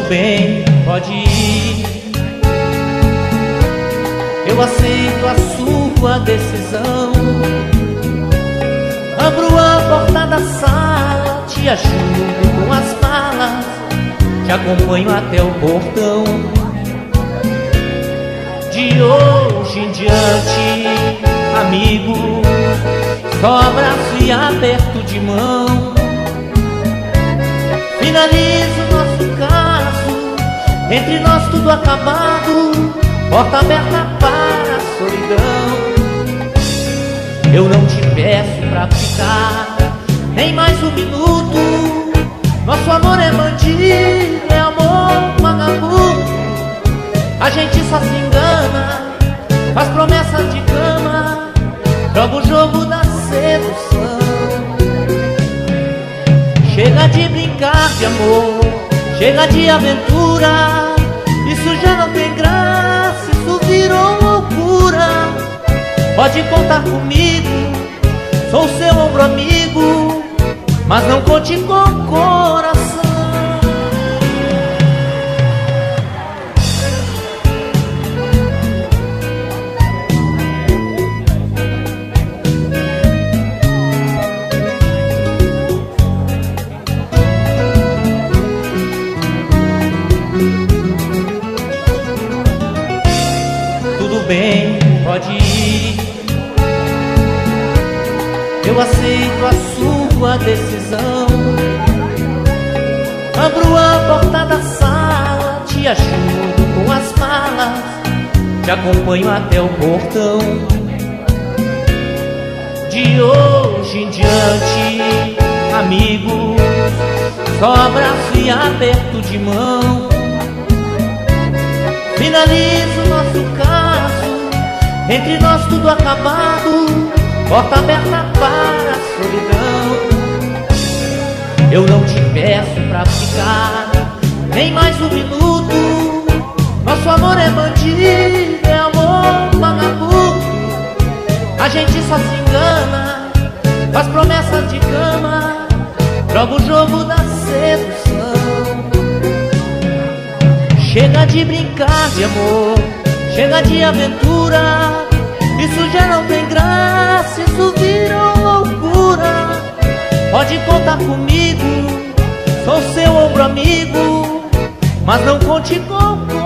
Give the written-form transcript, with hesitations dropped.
Tudo bem, pode ir. Eu aceito a sua decisão. Abro a porta da sala, te ajudo com as malas, te acompanho até o portão. De hoje em diante, amigo, só abraço e aperto de mão. Finalizo nosso caso, entre nós tudo acabado, porta aberta para a solidão. Eu não te peço pra ficar nem mais um minuto. Nosso amor é bandido, é amor vagabundo. A gente só se engana, faz promessa de cama, joga o jogo da sedução. Chega de brincar de amor, chega de aventura. Isso já não tem graça, isso virou loucura. Pode contar comigo, sou seu ombro amigo, mas não conte com o coração. Tudo bem, pode ir. Eu aceito a sua decisão. Abro a porta da sala, te ajudo com as malas, te acompanho até o portão. De hoje em diante, amigo, só abraço e aperto de mão. Finalizo nosso caso, entre nós tudo acabado, porta aberta para a solidão. Eu não te peço pra ficar nem mais um minuto. Nosso amor é bandido, é amor vagabundo. A gente só se engana, faz promessa de cama, joga o jogo da sedução. Chega de brincar de amor, chega de aventura. Isso já não tem graça, isso virou loucura. Pode contar comigo, sou seu ombro amigo, mas não conte com